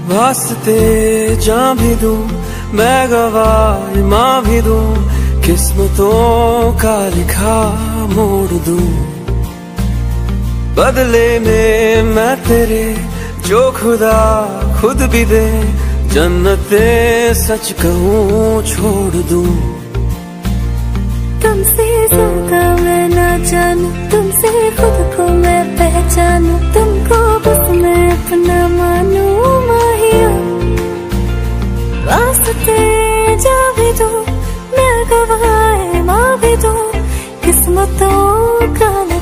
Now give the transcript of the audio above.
वास्ते जान भी दूं, मैं गवाह माँ भी दूं, किस्मतों का लिखा मोड़ दूं। बदले में मैं तेरे जो खुदा खुद भी दे, जन्नते सच कहूँ छोड़ दूं। तुमसे ज्यादा मैं ना जानूं, तुमसे खुद को मैं पहचानूं, तुमको बस मैं अपना मानूं माहिया। वास्ते जा भी दूं, मैं गवाह माँ भी दूं, किस्मतों का